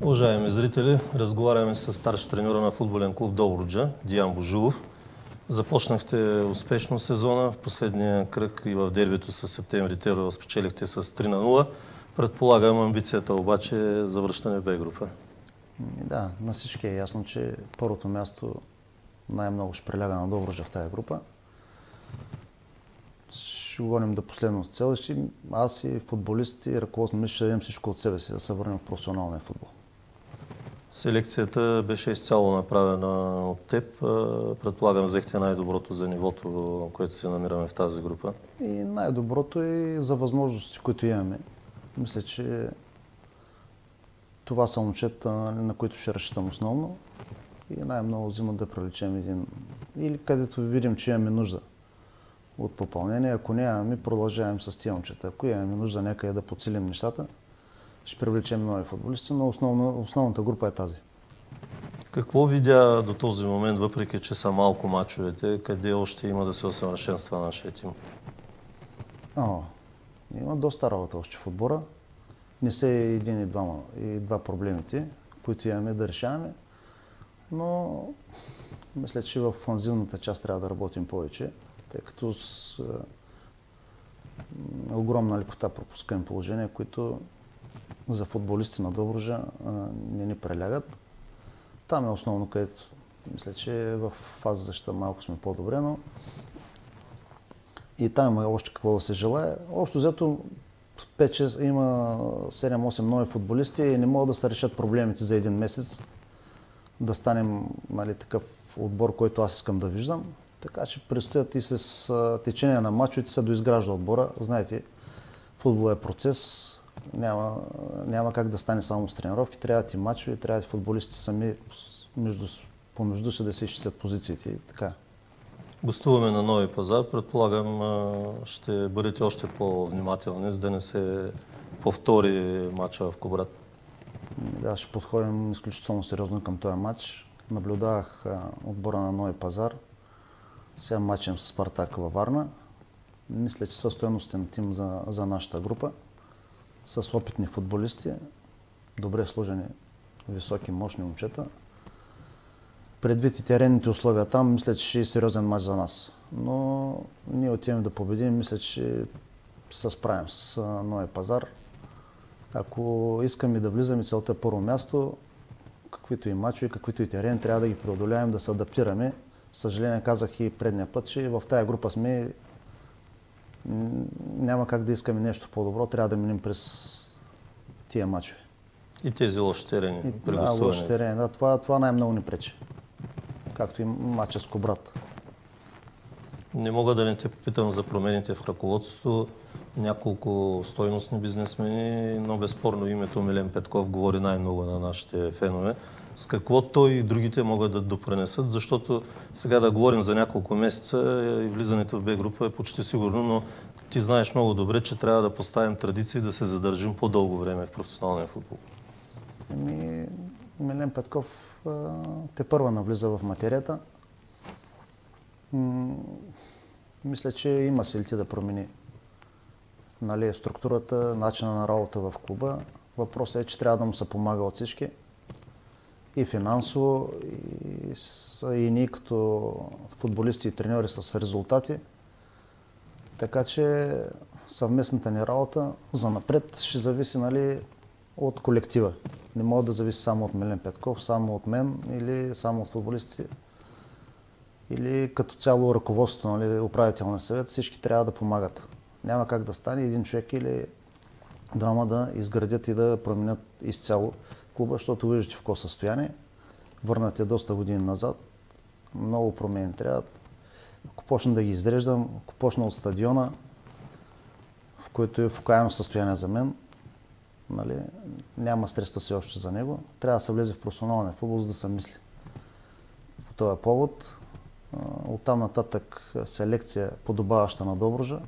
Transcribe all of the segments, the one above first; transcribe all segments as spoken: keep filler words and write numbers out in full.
Уважаеми зрители, разговаряме с старши треньора на футболен клуб Добруджа, Диан Божилов. Започнахте успешно сезона. В последния кръг и в дербито с Септември Терова спечелихте с три на нула. Предполагам, амбицията обаче е за връщане в Б група. Да, на всички е ясно, че първото място най-много ще приляга на Добруджа в тази група. Ще говорим до последно с цел. Аз и футболисти и ръководство ще дадем всичко от себе си да се върнем в професионалния футбол. Селекцията беше изцяло направена от теб. Предполагам, взехте най-доброто за нивото, което се намираме в тази група. И най-доброто е за възможности, които имаме. Мисля, че това са момчета, на които ще разчитам основно. И най-много взимат да привлечем един. Или където видим, че имаме нужда от попълнение. Ако нямаме, продължаваме с тия момчета. Ако имаме нужда някъде да подсилим нещата, ще привлечем нови футболисти, но основно, основната група е тази. Какво видя до този момент, въпреки че са малко мачовете, къде още има да се усъвършенства нашия тим? О, има доста работа още в отбора. Не са и един и двама, и два проблемите, които имаме да решаваме, но мисля, че в офанзивната част трябва да работим повече, тъй като с огромна лекота пропускаме положения, които за футболисти на Добруджа не ни прелягат. Там е основно, където мисля, че в фаза защита малко сме по-добре, но и там има още какво да се желае. Общо взето пет-шест, има седем-осем нови футболисти и не могат да се решат проблемите за един месец, да станем, нали, такъв отбор, който аз искам да виждам. Така че предстоят и с течение на мачовете се доизгражда отбора. Знаете, футбол е процес. Няма, няма как да стане само с тренировки, трябват и мачове, трябват и футболисти сами между, помежду си да се изчистят позициите и така. Гостуваме на Нови пазар. Предполагам, ще бъдете още по-внимателни, за да не се повтори мача в Кубрат. Да, ще подходим изключително сериозно към този матч. Наблюдавах отбора на Нови пазар. Сега матчем с Спартак във Варна. Мисля, че са стойностен тим за, за нашата група. С опитни футболисти, добре сложени, високи, мощни момчета. Предвид и теренните условия там, мисля, че ще е сериозен матч за нас. Но ние отиваме да победим, мисля, че се справим с Нови пазар. Ако искаме да влизаме целта първо място, каквито и мачове, каквито и терени, трябва да ги преодоляем, да се адаптираме. Съжаление, казах и предния път, че в тая група сме. Няма как да искаме нещо по-добро, трябва да минем през тия мачове. И тези лоши терени. И, да, лоши терени. Да, това, това най-много ни пречи. Както и мача с Кубрат. Не мога да не те попитам за промените в ръководството. Няколко стойностни бизнесмени, но безспорно името Милен Петков говори най-много на нашите фенове. С какво той и другите могат да допренесат, защото сега да говорим за няколко месеца и влизането в Б група е почти сигурно, но ти знаеш много добре, че трябва да поставим традиции да се задържим по-дълго време в професионалния футбол. Ами, Милен Петков те първа навлиза в материята. Мисля, че има силите да промени, нали, структурата, начина на работа в клуба. Въпросът е, че трябва да му се помага от всички. И финансово, и, и ние като футболисти и треньори с резултати. Така че съвместната ни работа за напред ще зависи, нали, от колектива. Не може да зависи само от Милен Петков, само от мен или само от футболистите. Или като цяло ръководството, нали, управителния съвет, всички трябва да помагат. Няма как да стане един човек или двама да изградят и да променят изцяло клуба, защото виждате в какво състояние. Върнате доста години назад. Много промени трябват. Ако почна да ги изреждам, ако почна от стадиона, в който е в окаяно състояние за мен, нали, няма средства все още за него. Трябва да се влезе в професионалния футбол, за да се мисли. По този повод, оттам нататък селекция подобаваща на Добруджа.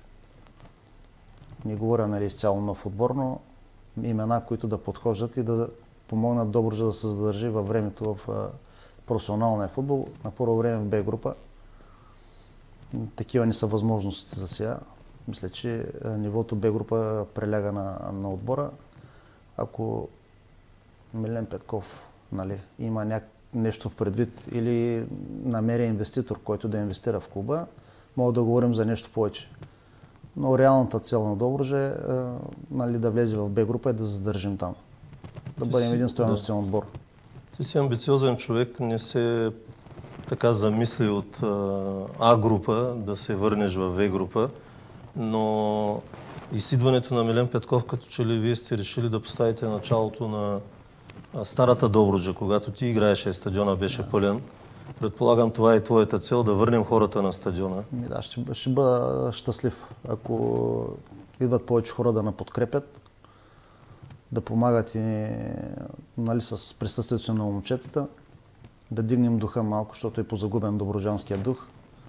Не говоря, нали, изцяло нов отбор, но имена, които да подхождат и да помогнат Добруджа да се задържи във времето в професионалния футбол. На първо време в Б група. Такива не са възможности за сега. Мисля, че нивото Б група преляга на, на отбора. Ако Милен Петков, нали, има няк... нещо в предвид или намери инвеститор, който да инвестира в клуба, мога да говорим за нещо повече. Но реалната цел на Добруджа е, нали, да влезе в Б група и да задържим там. Да Ти бъдем си, един стоеностен да. отбор. Ти си амбициозен човек, не се така замисли от А група да се върнеш в В група, но изсидването на Милен Петков, като че ли вие сте решили да поставите началото на старата Добруджа, когато ти играеше, стадиона беше да. пълен. Предполагам, това е твоята цел, да върнем хората на стадиона. Да, ще, ще бъда щастлив, ако идват повече хора да ни подкрепят, да помагат и, нали, с присъствието на момчетата, да дигнем духа малко, защото е позагубен добруджанския дух.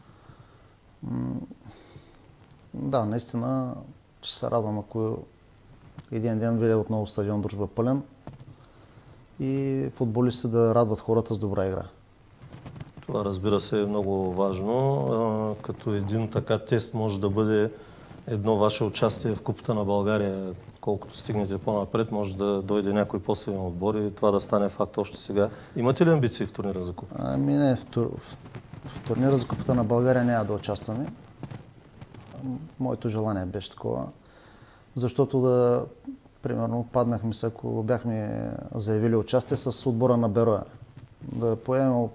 Да, наистина ще се радвам, ако един ден видя отново стадион Дружба пълен и футболисти да радват хората с добра игра. Това, разбира се, е много важно. Като един така тест може да бъде едно ваше участие в Купата на България. Колкото стигнете по-напред, може да дойде някой по-силен отбор и това да стане факт още сега. Имате ли амбиции в турнира за Купа? Ами не, в, тур... в турнира за Купата на България няма да участваме. Моето желание беше такова, защото да, примерно, паднахме се, ако бяхме заявили участие с отбора на Бероя. Да поемем от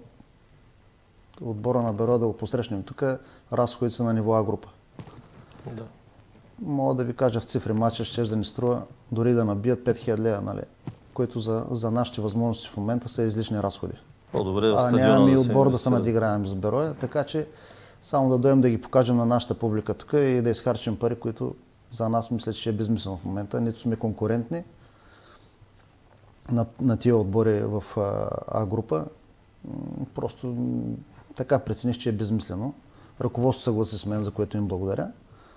отбора на Бероя да го посрещнем тук, разходите са на ниво А група. Да. Мога да ви кажа в цифри, матча ще да ни струва дори да набият пет хиляди лева, нали? Които за, за нашите възможности в момента са излишни разходи. По-добре в а стадиона нямаме и да отбор се да се надиграем с Бероя, така че само да дойдем да ги покажем на нашата публика тук и да изхарчим пари, които за нас мисля, че е безмислено в момента. Нито сме конкурентни на, на тия отбори в А група. Просто така прецених, че е безмислено. Ръководството съгласи с мен, за което им благодаря.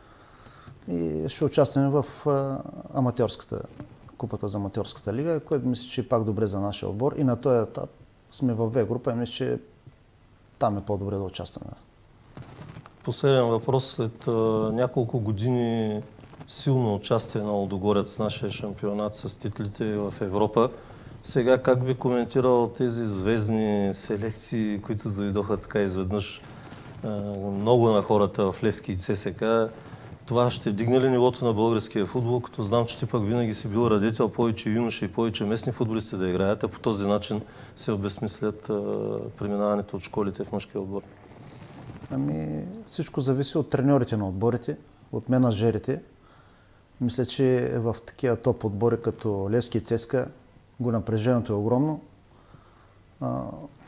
И ще участваме в аматьорската, Купата за аматьорската лига, което мисля, че е пак добре за нашия отбор. И на този етап сме в В група и мисля, че там е по-добре да участваме. Последен въпрос. След а, няколко години силно участие на Лудогорец в нашия шампионат с титлите в Европа, сега как би коментирал тези звездни селекции, които дойдоха така изведнъж а, много на хората в Левски и ЦСКА? Това ще вдигне ли нивото на българския футбол, като знам, че ти пък винаги си бил радетел повече юноши и повече местни футболисти да играят, а по този начин се обезмислят а, преминаването от школите в мъжкия отбор? Ами, всичко зависи от треньорите на отборите, от менаджерите. Мисля, че в такива топ отбори като Левски и ЦСКА го напрежението е огромно. А,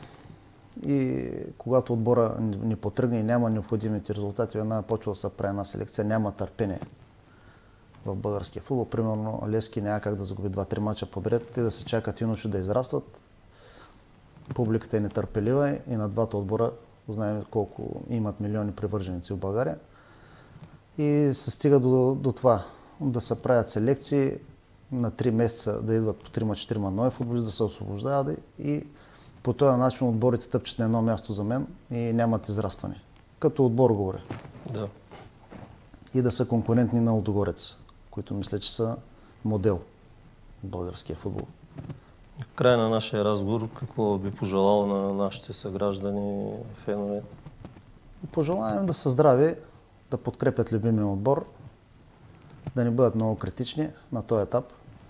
и когато отбора ни потръгне и няма необходимите резултати, веднага почва да се прави една селекция, няма търпение в българския футбол. Примерно Левски няма как да загуби два-три мача подред, те да се чакат юноши да израстват. Публиката е нетърпелива и на двата отбора знаем колко имат милиони привърженици в България. И се стига до, до това, да се правят селекции, на три месеца да идват по трима-четирима нови футболисти, да се освобождават и по този начин отборите тъпчат на едно място за мен и нямат израстване. Като отбор говоря. Да. И да са конкурентни на Лудогорец, които мисля, че са модел в българския футбол. В края на нашия разговор, какво би пожелал на нашите съграждани, фенове? Пожелавам да са здрави, да подкрепят любимия отбор, да не бъдат много критични на този етап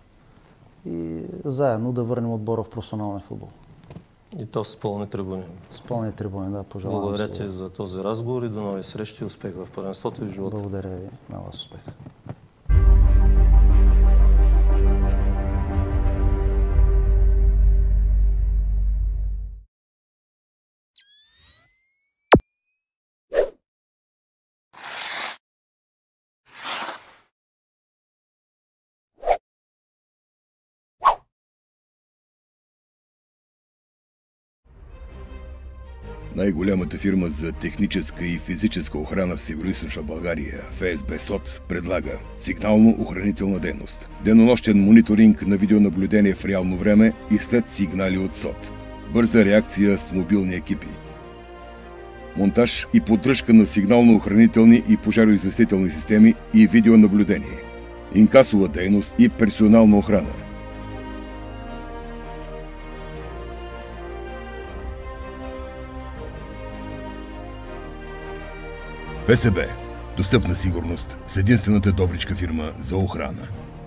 и заедно да върнем отбора в професионалния футбол. И то с пълни трибуни. С пълни трибуни, да, пожелавам. Благодаря ти за този разговор и до нови срещи и успех в първенството и в живота. Благодаря ви, на вас успех. Най-голямата фирма за техническа и физическа охрана в Североизточна България, ФСБ СОТ, предлага сигнално-охранителна дейност, денонощен мониторинг на видеонаблюдение в реално време и след сигнали от СОТ, бърза реакция с мобилни екипи, монтаж и поддръжка на сигнално-охранителни и пожароизвестителни системи и видеонаблюдение, инкасова дейност и персонална охрана. ФСБ. Достъпна сигурност с единствената добричка фирма за охрана.